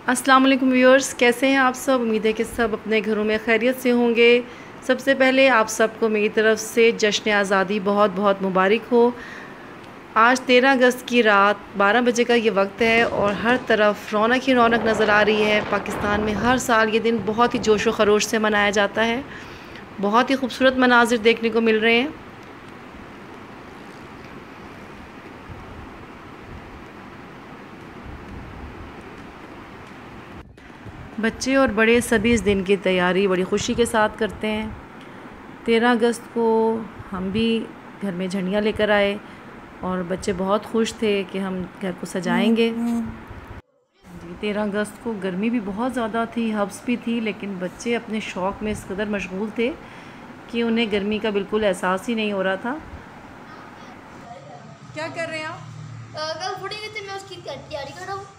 अस्सलाम वालेकुम व्यूअर्स, कैसे हैं आप सब। उम्मीद है कि सब अपने घरों में खैरियत से होंगे। सबसे पहले आप सबको मेरी तरफ़ से जश्न आज़ादी बहुत बहुत मुबारक हो। आज 13 अगस्त की रात 12 बजे का ये वक्त है और हर तरफ रौनक ही रौनक नज़र आ रही है। पाकिस्तान में हर साल ये दिन बहुत ही जोश व ख़रोश से मनाया जाता है। बहुत ही खूबसूरत मनाजिर देखने को मिल रहे हैं। बच्चे और बड़े सभी इस दिन की तैयारी बड़ी खुशी के साथ करते हैं। 13 अगस्त को हम भी घर में झंडियाँ लेकर आए और बच्चे बहुत खुश थे कि हम घर को सजाएंगे। 13 अगस्त को गर्मी भी बहुत ज़्यादा थी, हब्स भी थी, लेकिन बच्चे अपने शौक़ में इस कदर मशगूल थे कि उन्हें गर्मी का बिल्कुल एहसास ही नहीं हो रहा था। क्या कर रहे हैं आप? कल फुटेंगे तो मैं उसकी तैयारी कर रहा हूँ।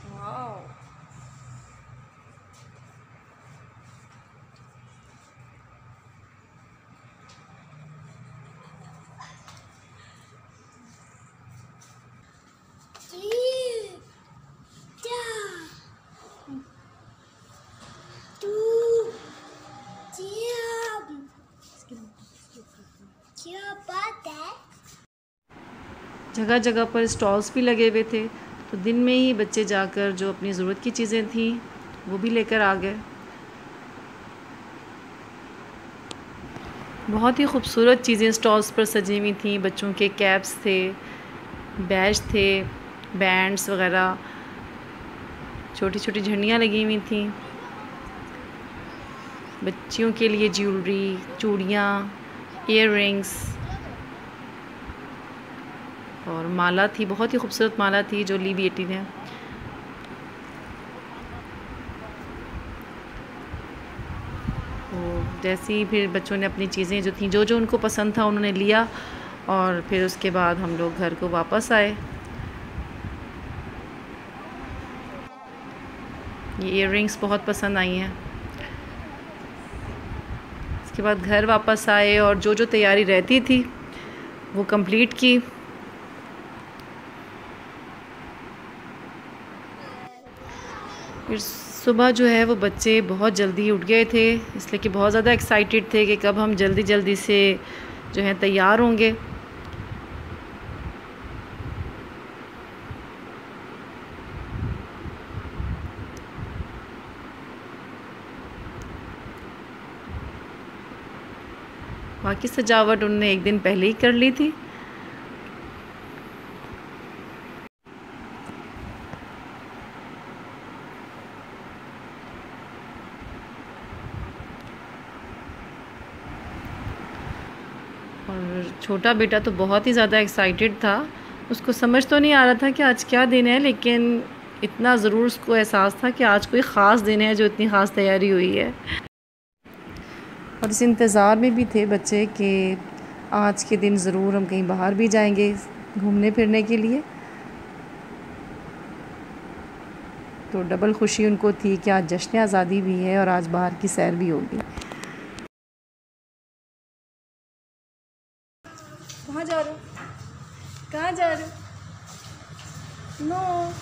क्या बात है? जगह जगह पर स्टॉल्स भी लगे हुए थे, तो दिन में ही बच्चे जाकर जो अपनी ज़रूरत की चीज़ें थीं वो भी लेकर आ गए। बहुत ही खूबसूरत चीज़ें स्टॉल्स पर सजी हुई थीं। बच्चों के कैप्स थे, बैज थे, बैंड्स वग़ैरह, छोटी छोटी झंडियाँ लगी हुई थीं। बच्चियों के लिए ज्वेलरी, चूड़ियाँ, ईयररिंग्स और माला थी। बहुत ही खूबसूरत माला थी जो ली बेटी ने। तो जैसे ही फिर बच्चों ने अपनी चीज़ें जो थी, जो जो उनको पसंद था उन्होंने लिया और फिर उसके बाद हम लोग घर को वापस आए। ये ईयररिंग्स बहुत पसंद आई हैं। इसके बाद घर वापस आए और जो जो तैयारी रहती थी वो कंप्लीट की। फिर सुबह जो है वो बच्चे बहुत जल्दी उठ गए थे, इसलिए कि बहुत ज़्यादा एक्साइटेड थे कि कब हम जल्दी जल्दी से जो है तैयार होंगे। बाकी सजावट उन्होंने एक दिन पहले ही कर ली थी। और छोटा बेटा तो बहुत ही ज़्यादा एक्साइटेड था। उसको समझ तो नहीं आ रहा था कि आज क्या दिन है, लेकिन इतना ज़रूर उसको एहसास था कि आज कोई ख़ास दिन है जो इतनी ख़ास तैयारी हुई है। और इस इंतज़ार में भी थे बच्चे कि आज के दिन ज़रूर हम कहीं बाहर भी जाएंगे घूमने फिरने के लिए। तो डबल खुशी उनको थी कि आज जश्न आज़ादी भी है और आज बाहर की सैर भी होगी। कहाँ जा रहे हो? कहाँ जा रहे हो? नो।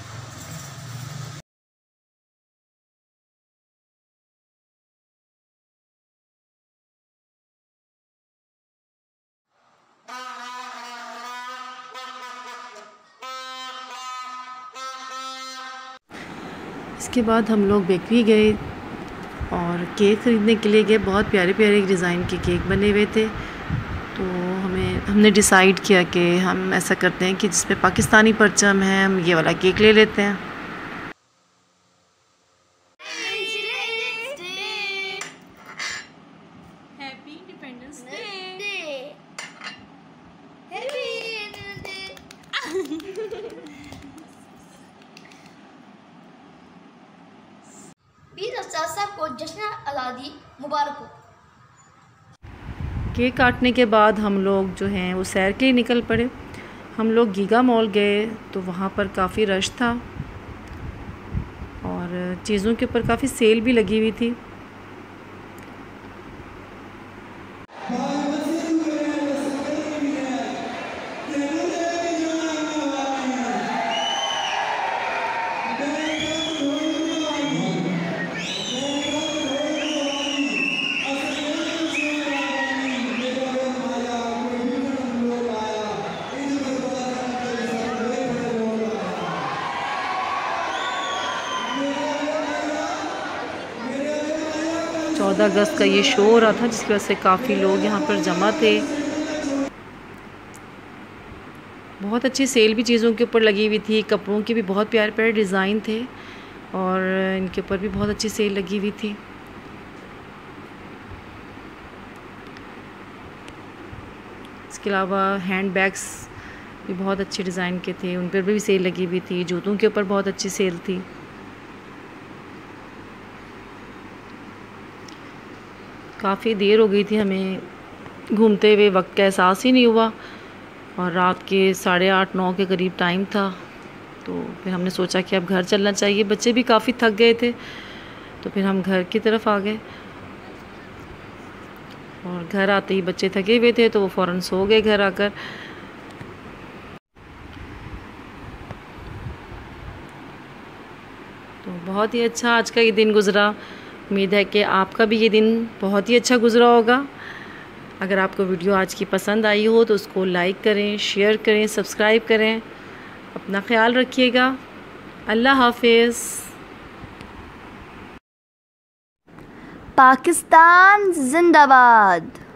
इसके बाद हम लोग बेकरी गए और केक ख़रीदने के लिए गए। बहुत प्यारे प्यारे डिज़ाइन के केक बने हुए थे। तो हमने डिसाइड किया कि हम ऐसा करते हैं कि जिसपे पाकिस्तानी परचम है, हम ये वाला केक ले लेते हैं। Happy independence day. 20 अगस्त को जश्न आज़ादी मुबारक हो। केक काटने के बाद हम लोग जो हैं वो सैर के लिए निकल पड़े। हम लोग गीगा मॉल गए तो वहाँ पर काफ़ी रश था और चीज़ों के ऊपर काफ़ी सेल भी लगी हुई थी। 14 अगस्त का ये शो हो रहा था, जिसकी वजह से काफ़ी लोग यहाँ पर जमा थे। बहुत अच्छी सेल भी चीज़ों के ऊपर लगी हुई थी, कपड़ों के भी बहुत प्यारे प्यारे डिज़ाइन थे और इनके ऊपर भी बहुत अच्छी सेल लगी हुई थी। इसके अलावा हैंड बैग्स भी बहुत अच्छे डिज़ाइन के थे, उन पर भी सेल लगी हुई थी। जूतों के ऊपर बहुत अच्छी सेल थी। काफ़ी देर हो गई थी, हमें घूमते हुए वक्त का एहसास ही नहीं हुआ और रात के 8:30-9 के करीब टाइम था। तो फिर हमने सोचा कि अब घर चलना चाहिए। बच्चे भी काफ़ी थक गए थे, तो फिर हम घर की तरफ आ गए और घर आते ही बच्चे थके हुए थे तो वो फ़ौरन सो गए घर आकर। तो बहुत ही अच्छा आज का ये दिन गुज़रा। उम्मीद है कि आपका भी ये दिन बहुत ही अच्छा गुज़रा होगा। अगर आपको वीडियो आज की पसंद आई हो तो उसको लाइक करें, शेयर करें, सब्सक्राइब करें। अपना ख्याल रखिएगा। अल्लाह हाफिज़। पाकिस्तान जिंदाबाद।